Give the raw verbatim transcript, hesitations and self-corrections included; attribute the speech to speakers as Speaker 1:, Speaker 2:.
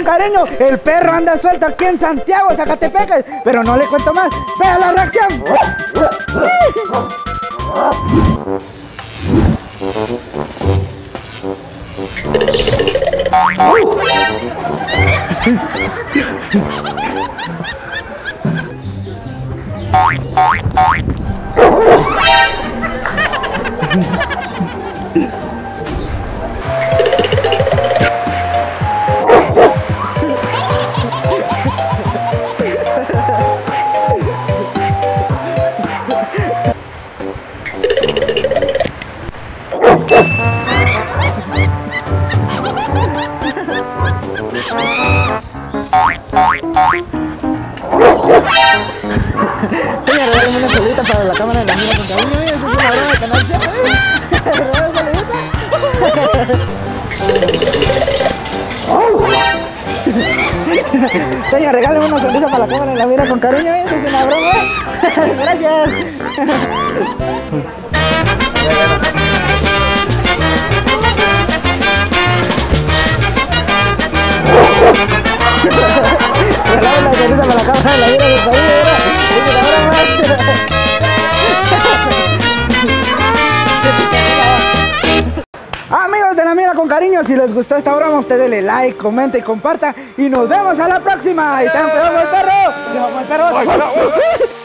Speaker 1: cariño, el perro anda suelto aquí en Santiago, Zacatepec, pero no le cuento más. Vea la reacción. Oye, regálame una saludita para la cámara de la mira con cariño. Esta es una broma de Canal siete. Regálame saludita. Señor, regálame una sonrisa para la cámara de la mira con cariño. Esta es una broma. Gracias. Regálame una sonrisa para la cámara de la mira con cariño. Amigos de la mira con cariño, si les gustó esta broma, usted dele like, comenta y comparta. Y nos vemos a la próxima. Y tan peor el perro. ¡Nos vemos, perros!